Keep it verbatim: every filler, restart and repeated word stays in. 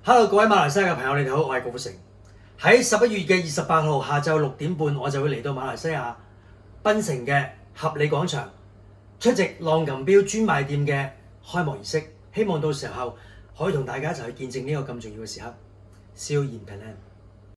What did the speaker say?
Hello， 各位馬來西亞嘅朋友，你哋好，我係郭富城。喺十一月嘅二十八號下晝六點半，我就會嚟到馬來西亞檳城嘅合理廣場出席浪琴標專賣店嘅開幕儀式。希望到時候可以同大家一齊去見證呢個咁重要嘅時刻。See you in Penang。